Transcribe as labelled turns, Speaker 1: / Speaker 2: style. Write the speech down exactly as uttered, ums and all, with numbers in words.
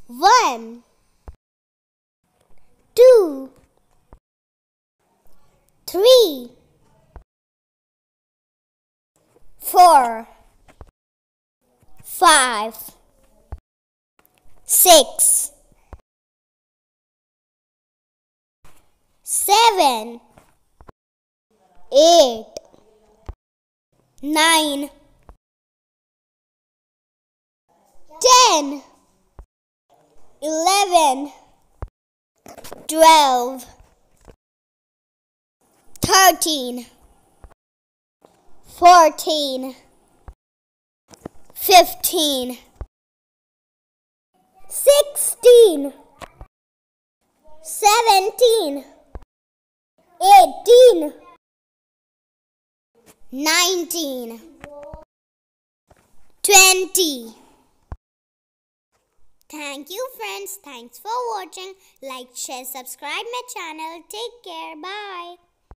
Speaker 1: One, two, three, four, five, six, seven, eight, nine, ten, eleven, twelve, thirteen, fourteen, fifteen, sixteen, seventeen, eighteen, nineteen, twenty. Thank you friends. Thanks for watching. Like, share, subscribe my channel. Take care. Bye.